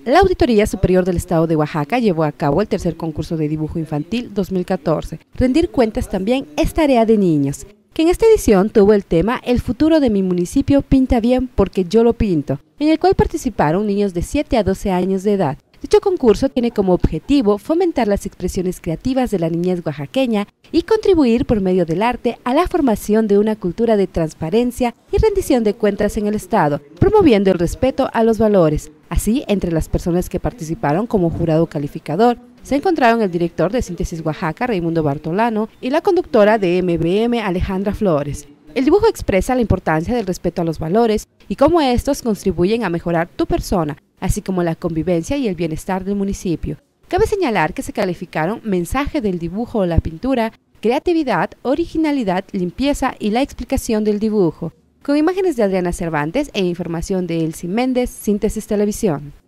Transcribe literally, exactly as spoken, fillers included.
La Auditoría Superior del Estado de Oaxaca llevó a cabo el tercer concurso de dibujo infantil dos mil catorce. Rendir cuentas también es tarea de niños, que en esta edición tuvo el tema El futuro de mi municipio pinta bien porque yo lo pinto, en el cual participaron niños de siete a doce años de edad. Dicho concurso tiene como objetivo fomentar las expresiones creativas de la niñez oaxaqueña y contribuir por medio del arte a la formación de una cultura de transparencia y rendición de cuentas en el Estado, promoviendo el respeto a los valores. Así, entre las personas que participaron como jurado calificador, se encontraron el director de Síntesis Oaxaca, Raimundo Bartolano, y la conductora de M B M, Alejandra Flores. El dibujo expresa la importancia del respeto a los valores y cómo estos contribuyen a mejorar tu persona, así como la convivencia y el bienestar del municipio. Cabe señalar que se calificaron mensaje del dibujo o la pintura, creatividad, originalidad, limpieza y la explicación del dibujo, con imágenes de Adriana Cervantes e información de Elsie Méndez, Síntesis Televisión.